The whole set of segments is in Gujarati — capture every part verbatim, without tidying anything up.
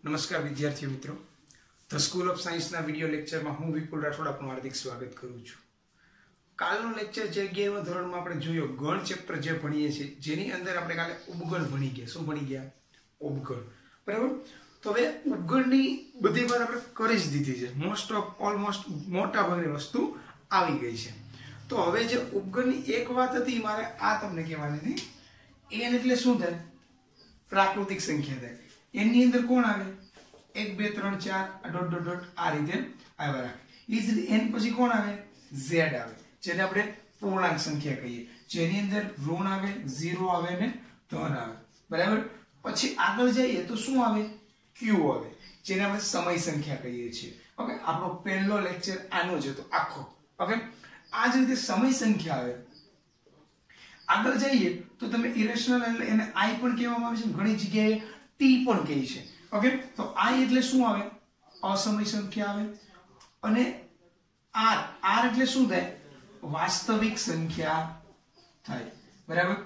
નમસ્કાર વિદ્યાર્થી મિત્રો, ધ સ્કૂલ ઓફ સાયન્સના વિડિયો લેક્ચરમાં હું વિપુલ રાઠોડ આપનું હાર્દિક સ્વાગત કરું છું. કાલનો લેક્ચર જે અગિયારમા ધોરણમાં આપણે જોયો ગણ ચેપ્ટર જે ભણીએ છીએ, જેની અંદર આપણે કાલે ઉપગણ ભણી ગયા. શું ભણી ગયા? ઉપગણ. બરાબર. તો હવે ઉપગણની બધી વાત આપણે કરી જ દીધી છે. મોસ્ટ ઓફ ઓલમોસ્ટ મોટા ભાગની વસ્તુ આવી ગઈ છે. તો હવે જે ઉપગણની એક વાત હતી મારે આ તમને કહેવાની હતી. એન એટલે શું થાય? પ્રાકૃતિક સંખ્યા થાય. એની અંદર કોણ આવે? એક બે ત્રણ ચાર ડોટ ડોટ ડોટ આ રીતે આવ્યા રાખે. એ જ રીતે એન પછી કોણ આવે? ઝેડ આવે, જેને આપણે પૂર્ણાંક સંખ્યા કહીએ, જેની અંદર ઋણ આવે, ઝીરો આવે ને ધન આવે. બરાબર. પછી આગળ જઈએ તો શું આવે? ક્યુ આવે, જેને આપણે સમય સંખ્યા કહીએ છીએ. ઓકે, આપણો પહેલો લેક્ચર આનો જ હતો આખો. ઓકે, આ જ રીતે સમય સંખ્યા આવે. આગળ જઈએ તો તમે ઇરેશનલ એટલે એને આઈ પણ કહેવામાં આવે છે, ઘણી જગ્યાએ ટી પણ કહે છે. ઓકે, તો આઈ એટલે શું આવે? અસમય સંખ્યા આવે. અને આર, આર એટલે શું થાય? વાસ્તવિક સંખ્યા થાય. બરાબર.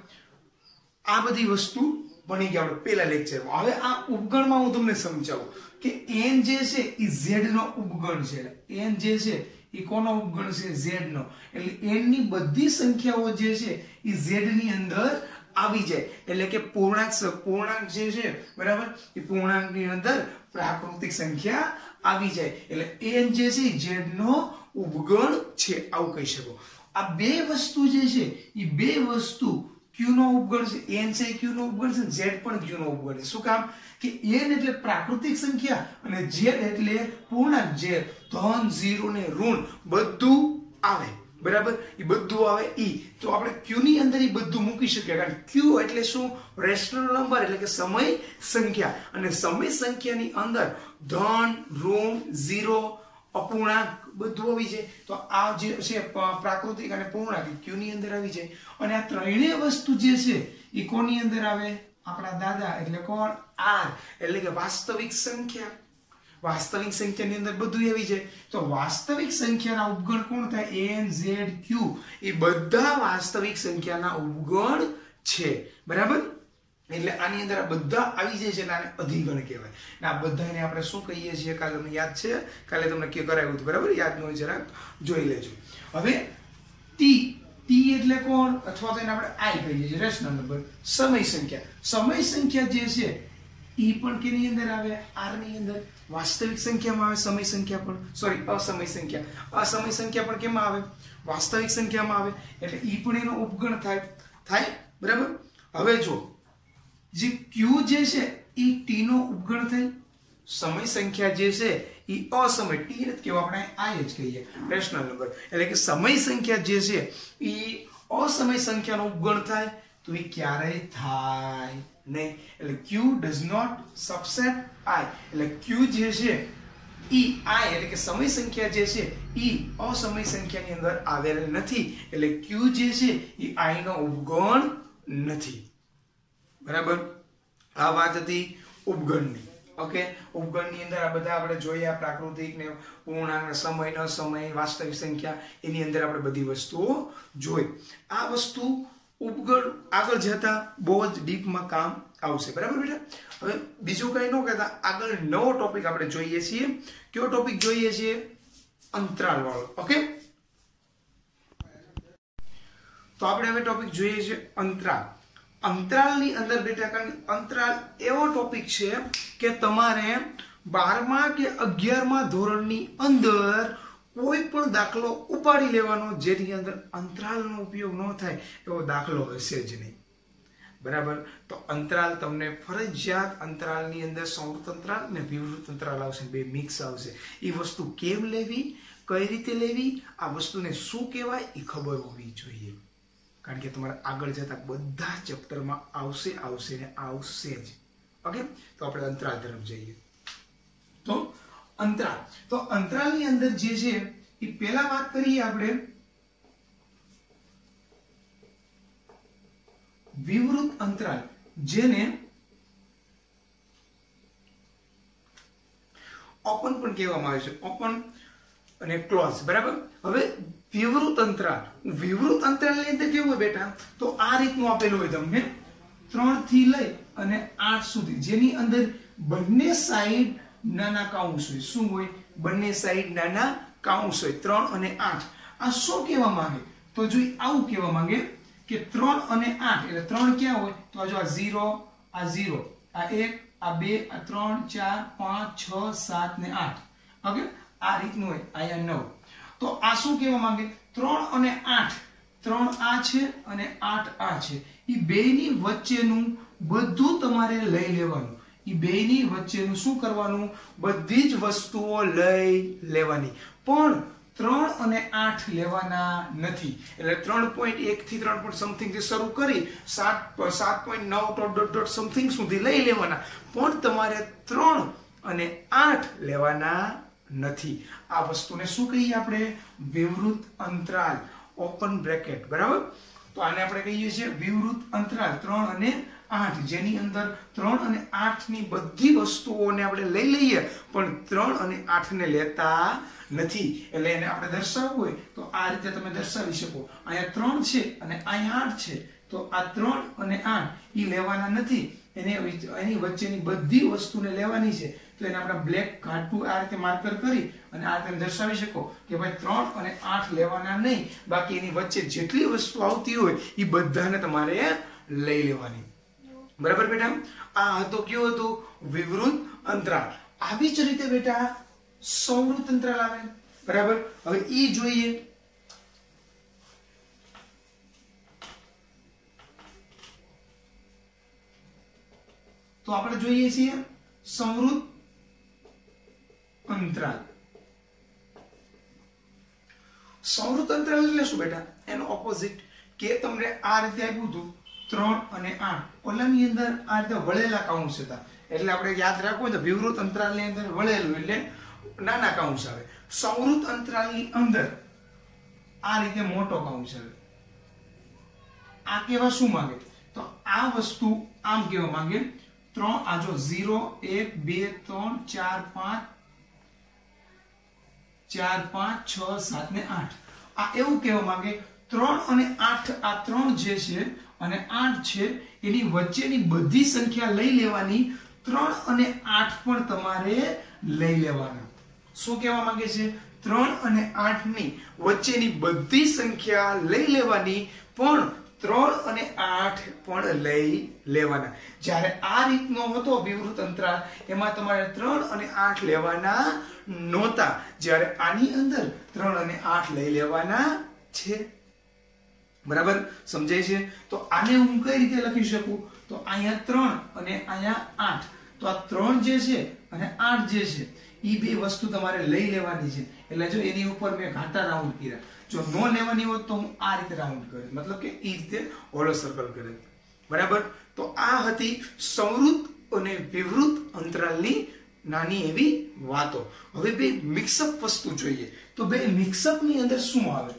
આ બધી વસ્તુ ભણી ગયા આપણે પહેલા લેક્ચરમાં. હવે આ ઉપગણમાં હું તમને સમજાવું કે એન જે છે એ ઝેડ નો ઉપગણ છે. એન જે છે એ કોનો ઉપગણ છે? ઝેડ નો. એટલે એન ની બધી સંખ્યાઓ જે છે એ ઝેડ ની અંદર આવી જાય. એટલે કે પૂર્ણાંક પૂર્ણાંક જે છે, બરાબર, એ પૂર્ણાંક ની અંદર પ્રાકૃતિક સંખ્યા આવી જાય. એટલે એન જે છે ઝેડ નો ઉપગણ છે, આવું કહી શકો. આ બે વસ્તુ જે છે એ બે વસ્તુ ક્યુ નો ઉપગણ છે. એન છે ક્યુ નો ઉપગણ છે, ઝેડ પણ ક્યુ નો ઉપગણ છે. શું કામ? કે એન એટલે પ્રાકૃતિક સંખ્યા અને ઝેડ એટલે પૂર્ણાંક. જે ધન, ઝીરો ને ઋણ બધું આવે. બરાબર. એ બધું આવે ઈ. તો આપણે ક્યુ ની અંદર એ બધું મૂકી શકીએ, કારણ ક્યુ એટલે શું? રેશનલ નંબર, એટલે કે સમય સંખ્યા. અને સમય સંખ્યાની અંદર ધન, ઋણ, ઝીરો, અપૂર્ણાંક બધું આવી જાય. તો આ જે છે પ્રાકૃતિક અને પૂર્ણાંક ક્યુ ની અંદર આવી જાય. અને આ ત્રણેય વસ્તુ જે છે એ કોની અંદર આવે? આપણા દાદા એટલે કોણ? આર, એટલે કે વાસ્તવિક સંખ્યા. વાસ્તવિક સંખ્યાની અંદર બધું આવી જાય. તો વાસ્તવિક સંખ્યાના ઉપગણ કોણ થાય? એન, ઝેડ, ક્યુ એ બધા વાસ્તવિક સંખ્યાના ઉપગણ છે. બરાબર. એટલે આની અંદર આ બધા આવી જાય છે, આને અધિગણ કહેવાય. ને આ બધાને આપણે શું કહીએ છીએ? કાલે તમને યાદ છે? કાલે તમને કે કરાવ્યું હતું. બરાબર. યાદ ન હોય જરાક જોઈ લેજો. હવે ટી, ટી એટલે કોણ? અથવા તો એને આપણે આઈ કહીએ છીએ, રેશનલ નંબર, સમય સંખ્યા. સમય સંખ્યા જે છે ઈ પણ કેની અંદર આવે? આર ની અંદર. વાસ્તવિક સંખ્યામાં આવે સમય સંખ્યા પણ, સોરી અસમય સંખ્યા. અસમય સંખ્યા પણ કેમાં આવે? વાસ્તવિક સંખ્યામાં આવે. એટલે ઈ પણ એનો ઉપગણ થાય થાય બરાબર. હવે જો જે ક્યુ જે છે ઈ ટી નો ઉપગણ થાય. સમય સંખ્યા જે છે ઈ અસમય, ટી નથી કેવું, આપણે આઈ જ કહીએ, રેશનલ નંબર. એટલે કે સમય સંખ્યા જે છે ઈ અસમય સંખ્યાનો ઉપગણ થાય. તો એ ક્યારેય થાય નહીં. એટલે Q does not subset I. એટલે ક્યુ જે છે ઈ આઈ એટલે કે સમય સંખ્યા જે છે ઈ અસમય સંખ્યાની અંદર આવેલ નથી. એટલે ક્યુ જે છે ઈ આઈ નો ઉપગણ નથી. બરાબર. આ વાત હતી ઉપગણની. ઓકે, ઉપગણની અંદર આ બધા આપણે જોયા, પ્રાકૃતિક ને પૂર્ણાંક, સમય, અસમય, વાસ્તવિક સંખ્યા, એની અંદર આપણે બધી વસ્તુઓ જોઈ. આ વસ્તુ ઉપગણ આગળ જતા બહુ જ ડીપમાં કામ આવશે. બરાબર બેટા. હવે બીજું કઈ ન કહેતા આગળ નવો ટોપિક આપણે જોઈએ છીએ. કયો ટોપિક જોઈએ છીએ? અંતરાલ વાળો. ઓકે, તો આપણે હવે ટોપિક જોઈએ છીએ અંતરાલ. અંતરાલની અંદર બેટા, કારણ અંતરાલ એવો ટોપિક છે કે તમારે બારમા કે અગિયારમા ધોરણની અંદર કોઈ પણ દાખલો ઉપાડી લેવાનો જેની અંદર અંતરાલનો ઉપયોગ ન થાય એવો દાખલો હશે જ નહીં. બરાબર. તો અંતરાલ તમને ફરજિયાત અંતરાલની અંદર સંવૃત અંતરાલ ને વિવૃત અંતરાલ આવશે, બે મિક્સ આવશે. એ વસ્તુ કેમ લેવી, કઈ રીતે લેવી, આ વસ્તુને શું કહેવાય એ ખબર હોવી જોઈએ. કારણ કે તમારે આગળ જતા બધા ચેપ્ટરમાં આવશે આવશે ને આવશે જ. ઓકે, તો આપણે અંતરાલ તરફ જઈએ. તો અંતરાલ, તો અંતરાલની અંદર જે છે એ પહેલા વાત કરીએ આપણે વિવૃત અંતરાલ, જેને ઓપન પણ કહેવામાં આવે છે, ઓપન અને ક્લોઝ. બરાબર. હવે વિવૃત અંતરાલ, વિવૃત અંતરાલની અંદર કેવું હોય બેટા? તો આ રીતનું આપેલું હોય તમને ત્રણ થી લઈ અને આઠ સુધી, જેની અંદર બંને સાઈડ નાના કાઉન્સ હોય. શું હોય? બંને સાઈડ નાના કાઉન્સ હોય. ત્રણ અને આઠ. આ શું કહેવા માંગે? તો જો આવું કહેવા માંગે કે ત્રણ અને આઠ એટલે ત્રણ ક્યાં હોય? તો આ જો આ ઝીરો, આ ઝીરો, આ એક, આ બે, આ ત્રણ, ચાર, પાંચ, છ, સાત ને આઠ. ઓકે, આ રીતનું હોય. અહીંયા નવ. તો આ શું કહેવા માંગે? ત્રણ અને આઠ, ત્રણ આ છે અને આઠ આ છે. એ બેની વચ્ચેનું બધું તમારે લઈ લેવાનું. એ બેની વચ્ચેનું શું કરવાનું? બધી જ વસ્તુઓ લઈ લેવાની. પણ ત્રણ અને આઠ લેવાના નથી. એટલે ત્રણ પોઈન્ટ એક થી ત્રણ પોઈન્ટ સમથિંગ થી શરૂ કરી સાત સાત પોઈન્ટ નવ ડોટ ડોટ ડોટ સમથિંગ સુધી લઈ લેવાના. પણ તમારે ત્રણ અને આઠ લેવાના નથી. આ વસ્તુને શું કહીએ આપણે? વિવૃત અંતરાલ, ઓપન બ્રેકેટ. બરાબર? તો આને આપણે કહીએ છીએ વિવૃત અંતરાલ ત્રણ અને આઠ, જેની અંદર ત્રણ અને આઠ ની બધી વસ્તુઓને આપણે લઈ લઈએ પણ ત્રણ અને આઠ ને લેતા નથી. એટલે એને આપણે દર્શાવવું હોય તો આ રીતે તમે દર્શાવી શકો. અહીંયા ત્રણ છે અને અહીંયા આઠ છે. તો આ ત્રણ અને આઠ ઈ લેવાના નથી. એને એની વચ્ચેની બધી વસ્તુને લેવાની છે. તો એને આપણે બ્લેક ઘાટું આ રીતે માર્કર કરી અને આ રીતે દર્શાવી શકો કે ભાઈ ત્રણ અને આઠ લેવાના નહીં. બાકી એની વચ્ચે જેટલી વસ્તુ આવતી હોય એ બધાને તમારે લઈ લેવાની. બરાબર બેટા? આ હતો કયો હતું? વિવૃત અંતરાલ. આવી જ રીતે બેટા સંવૃત અંતરાલ આવે. બરાબર? હવે ઈ જોઈએ. તો આપણે જોઈએ છીએ સંવૃત અંતરાલ. સંવૃત અંતરાલ એટલે શું બેટા? એનો ઓપોઝિટ. કે તમને આ રીતે આપ્યું હતું ત્રણ અને આઠ. ઓલાની અંદર આ રીતે વળેલા કાઉન્સ હતા. એટલે આપણે યાદ રાખવું તો વિવૃત અંતરાલની અંદર વળેલું એટલે નાના કાઉન્સ આવે. સંવૃત અંતરાલની અંદર આ રીતે મોટો કાઉન્સ આવે. આ કેવા શું માંગે? તો આ વસ્તુ આમ કેવા માંગે? ત્રણ આ જો ઝીરો, એક, બે, ત્રણ, ચાર, પાંચ, ચાર, પાંચ, છ, સાત ને આઠ. આ એવું કહેવા માંગે ત્રણ અને આઠ, આ ત્રણ જે છે અને આઠ છે એની વચ્ચેની બધી સંખ્યા લઈ લેવાની. ત્રણ અને આઠ પણ તમારે લઈ લેવાના. શું કહેવા માંગે છે? ત્રણ અને આઠ ની વચ્ચેની બધી સંખ્યા લઈ લેવાની પણ ત્રણ અને આઠ પણ લઈ લેવાના. જ્યારે આ રીતનો હતો વિવૃત અંતરાલ એમાં તમારે ત્રણ અને આઠ લેવાના નહોતા. જ્યારે આની અંદર ત્રણ અને આઠ લઈ લેવાના છે. બરાબર? સમજાય છે? તો આને હું કઈ રીતે લખી શકું? તો અહીંયા ત્રણ અને અહીંયા આઠ. તો આ ત્રણ જે છે અને આઠ જે છે એ બે વસ્તુ તમારે લઈ લેવાની છે. એટલે જો એની ઉપર મેં ઘાટા રાઉન્ડ કર્યા. જો નો લેવાની હોત તો હું આ રીતે રાઉન્ડ કરે, મતલબ કે એ રીતે હોલો સર્કલ કરે. બરાબર? તો આ હતી સંવૃત અને વિવૃત અંતરાલની નાની એવી વાતો. હવે બે મિક્સઅપ વસ્તુ જોઈએ. તો બે મિક્સઅપ ની અંદર શું આવે?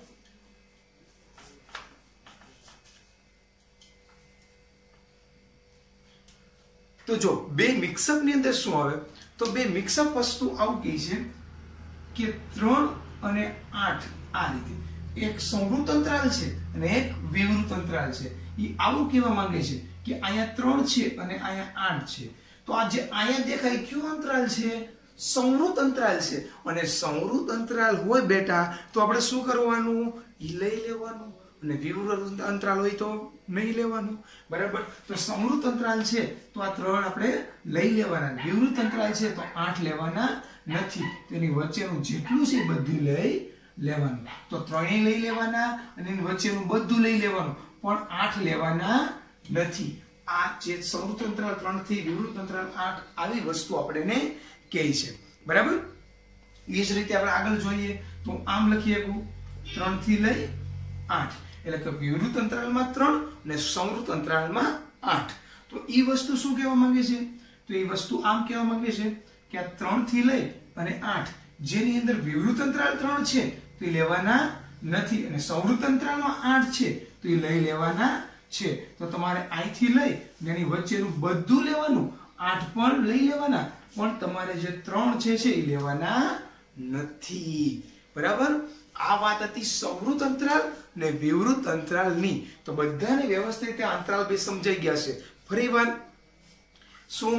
તો જો બે મિક્સઅપ ની અંદર શું આવે? તો બે મિક્સઅપ વસ્તુ આવું કહે છે કે ત્રણ અને આઠ આ રીતે એક સંવૃત અંતરાલ છે અને એક વિવૃત અંતરાલ છે. એ આવું કહેવા માંગે છે કે અહીંયા ત્રણ છે અને અહીંયા આઠ છે. તો આ જે અહીંયા દેખાય કયો અંતરાલ છે? સંવૃત અંતરાલ છે. અને સંવૃત અંતરાલ હોય બેટા તો આપણે શું કરવાનું? એ લઈ લેવાનું. અને વિવૃત અંતરાલ હોય તો નહીં લેવાનું. બરાબર? તો સંવૃત અંતરાલ છે તો આ ત્રણ આપણે લઈ લેવાના. વિવૃત અંતરાલ છે તો આઠ લેવાના નથી. તેની વચ્ચેનું જેટલું છે બધું લઈ લેવાનું. તો ત્રણેય લઈ લેવાના અને એની વચ્ચેનું બધું લઈ લેવાનું પણ આઠ લેવાના નથી. આ જે સંવૃત અંતરાલ ત્રણ થી વિવૃત અંતરાલ આઠ આવી વસ્તુ આપણે કહે છે. બરાબર? એ જ રીતે આપણે આગળ જોઈએ તો આમ લખીએ ત્રણ થી લઈ આઠ. એટલે કે વિવૃત અંતરાલમાં ત્રણ અને સંવૃત અંતરાલમાં આઠ. તો એ વસ્તુ શું કહેવા માંગે છે? તો એ વસ્તુ આમ કહેવા માંગે છે કે આ ત્રણ થી લઈ અને આઠ જેની અંદર વિવૃત અંતરાલ ત્રણ છે તો એ લેવાના નથી અને સંવૃત અંતરાલમાં આઠ છે તો એ લઈ લેવાના છે. તો તમારે અહીંથી લઈ એની વચ્ચેનું બધું લેવાનું. આઠ પણ લઈ લેવાના પણ તમારે જે ત્રણ છે છે એ લેવાના નથી. બરાબર? આ વાત હતી સંવૃત અંતરાલ ને વિવૃત અંતરાલની. તો બધાને વ્યવસ્થિત અંતરાલ બે સમજાઈ ગયા છે. ફરીવાર શું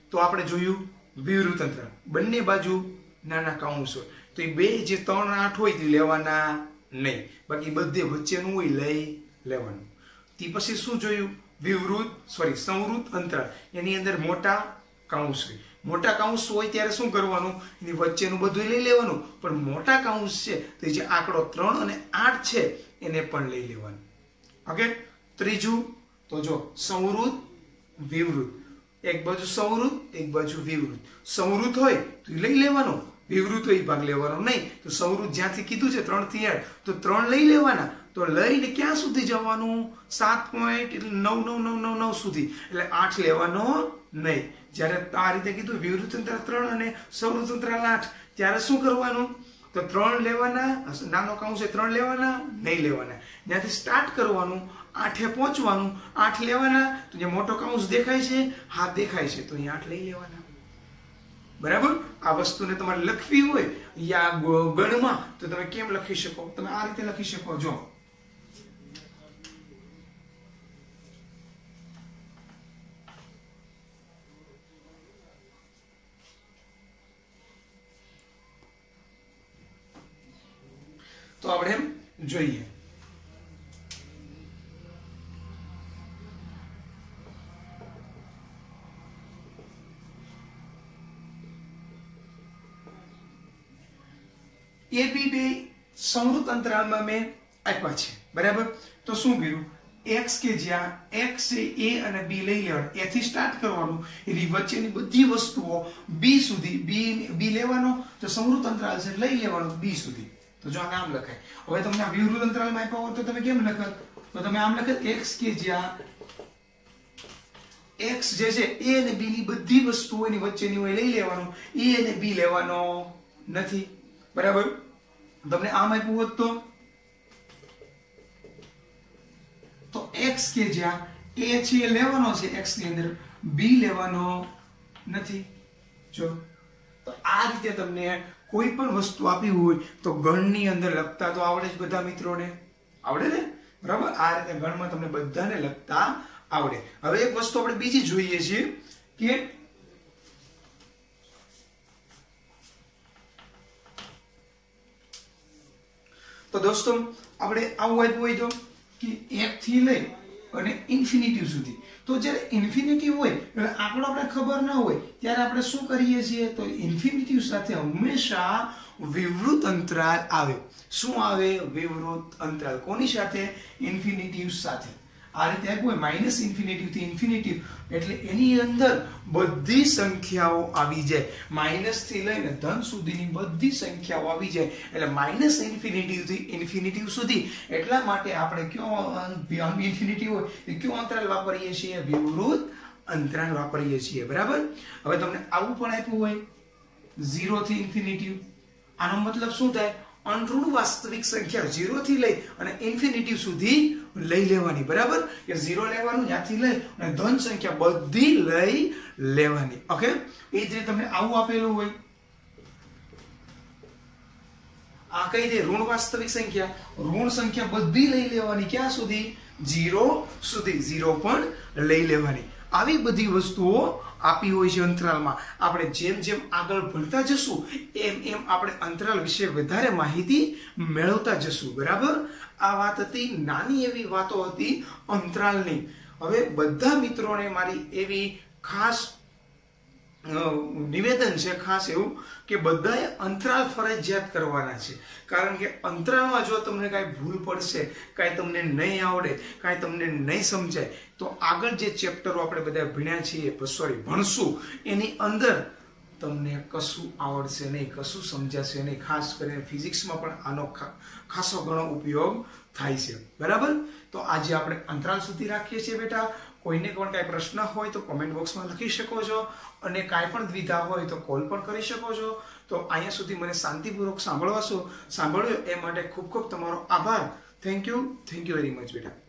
તો આપણે જોયું વિવૃત અંતરાલ બંને બાજુ નાના કાઉન્સ હોય તો એ બે જે ત્રણ આઠ હોય તે લેવાના નહીં, બાકી બધે વચ્ચેનું હોય લઈ લેવાનું. તે પછી શું જોયું? વિવૃત સોરી સંવૃત અંતરાલ, એની અંદર મોટા કાઉન્સ હોય. મોટા કાઉન્સ હોય ત્યારે શું કરવાનું? એની વચ્ચેનું બધું લઈ લેવાનું, પણ મોટા કાઉન્સ છે તો જે આંકડો ત્રણ અને આઠ છે એને પણ લઈ લેવાનું. ઓકે. ત્રીજું તો જો સંવૃત વિવૃત, એક બાજુ સંવૃત એક બાજુ વિવૃત. સંવૃત હોય તો લઈ લેવાનું, વિવૃત હોય ભાગ લેવાનો નહીં. તો સંવૃત જ્યાંથી કીધું છે ત્રણ થી આઠ તો ત્રણ લઈ લેવાના. તો લઈને ક્યાં સુધી જવાનું? સાત પોઈન્ટ એટલે નવ નવ નવ નવ નવ સુધી, એટલે આઠ લેવાનો નહીં. જ્યારે આ રીતે કીધું વિવૃત અંતરાલ ત્રણ અને સંવૃત અંતરાલ આઠ, ત્યારે શું કરવાનું? તો ત્રણ લેવાના, નાનો કાઉન્સ છે ત્રણ લેવાના, નહીં લેવાના. ત્યાંથી સ્ટાર્ટ કરવાનું, આઠે પહોંચવાનું, આઠ લેવાના. તો જે મોટો કાઉન્સ દેખાય છે, હા દેખાય છે, તો અહીં આઠ લઈ લેવાના. બરાબર. આ વસ્તુને તમારે લખવી હોય યા ગણમાં તો તમે કેમ લખી શકો? તમે આ રીતે લખી શકો. જો તો આપણે એમ જોઈએ. એ બી બે સંવૃત અંતરાલમાં મેં આપ્યા છે. બરાબર. તો શું કર્યું? x કે જ્યાં x છે a અને b લઈ લેવાનું, a થી સ્ટાર્ટ કરવાનું, એની વચ્ચેની બધી વસ્તુઓ b સુધી b b લેવાનો. તો સંવૃત અંતરાલ છે લઈ લેવાનું b સુધી. તો જો આ નામ લખાય. હવે તમને આ વિવૃત અંતરાલમાં આપ્યા હોય તો તમે કેમ લખત? તો તમે આમ લખત x કે જ્યાં x જે છે a અને b ની બધી વસ્તુઓ એની વચ્ચેની હોય લઈ લેવાનું, a અને b લેવાનો નથી. બરાબર. તમને આમ આપ્યું હોત તો તો x કે જ્યાં a છે એ લેવાનો છે x ની અંદર, b લેવાનો નથી. જો તો આ રીતે તમને કોઈ પણ વસ્તુ આપી હોય તો ગણની અંદર લખતા તો આવડે જ બધા મિત્રોને. આવડે ને? બરાબર. આ રીતે ગણમાં તમને બધાને લખતા આવડે. હવે એક વસ્તુ આપણે બીજી જોઈએ છીએ કે તો દોસ્તો આપણે આવું આપ્યું હોય તો કે એક થી લઈ અને ઇન્ફિનિટી સુધી. તો જ્યારે ઇન્ફિનિટી હોય એટલે આંકડો આપણે ખબર ના હોય ત્યારે આપણે શું કરીએ છીએ? તો ઇન્ફિનિટી સાથે હંમેશા વિવૃત અંતરાલ આવે. શું આવે? વિવૃત અંતરાલ. કોની સાથે? ઇન્ફિનિટી સાથે. આ રીતે આપ્યું હોય માઇનસ ઇન્ફિનિટી થી ઇન્ફિનિટી એટલે એની અંદર બધી સંખ્યાઓ આવી જાય. માઇનસ થી લઈને ધન સુધીની બધી સંખ્યાઓ આવી જાય. એટલે માઇનસ ઇન્ફિનિટી થી ઇન્ફિનિટી સુધી. એટલા માટે આપણે કયો ઇન્ફિનિટી હોય એ કયો અંતરાલ વાપરીએ છીએ? વિવૃત અંતરાલ વાપરીએ છીએ. બરાબર. હવે તમને આવું પણ આપ્યું હોય ઝીરો થી ઇન્ફિનિટી. આનો મતલબ શું થાય? અનઋણ વાસ્તવિક સંખ્યા ઝીરો થી લઈ અને ઇન્ફિનિટી સુધી લઈ લેવાની. બરાબર. કે ઝીરો લેવાનું ત્યાંથી લઈ અને ધન સંખ્યા બધી લઈ લેવાની. ઓકે. એ જ રીતે તમને આવું આપેલું હોય આ કઈ દે ઋણ વાસ્તવિક સંખ્યા, ઋણ સંખ્યા બધી લઈ લેવાની. ક્યાં સુધી? ઝીરો સુધી. ઝીરો પણ લઈ લેવાની. આવી બધી વસ્તુઓ આપી હોય છે અંતરાલમાં. આપણે જેમ જેમ આગળ ભણતા જશું એમ એમ આપણે અંતરાલ વિશે વધારે માહિતી મેળવતા જશું. બરાબર. આ વાત હતી, નાની એવી વાતો હતી અંતરાલની. હવે બધા મિત્રોને મારી એવી ખાસ નિવેદન છે, ખાસ એવું કે બધાએ અંતરાલ ફરજિયાત કરવાના છે. કારણ કે અંતરાલમાં જો તમને કાંઈ ભૂલ પડશે, કાંઈ તમને નહીં આવડે, કાંઈ તમને નહીં સમજાય તો આગળ જે ચેપ્ટરો આપણે બધા ભણ્યા છીએ સોરી ભણશું એની અંદર તમને કશું આવડશે નહીં, કશું સમજાશે નહીં. ખાસ કરીને ફિઝિક્સમાં પણ આનો ખાસો ઘણો ઉપયોગ થાય છે. બરાબર. તો આજે આપણે અંતરાલ સુધી રાખીએ છીએ બેટા. કોઈને પણ કાંઈ પ્રશ્ન હોય તો કોમેન્ટ બોક્સમાં લખી શકો છો અને કાંઈ પણ દ્વિધા હોય તો કોલ પણ કરી શકો છો. તો અહીંયા સુધી મને શાંતિપૂર્વક સાંભળવા છો સાંભળ્યો એ માટે ખૂબ ખૂબ તમારો આભાર. Thank you thank you very much બેટા.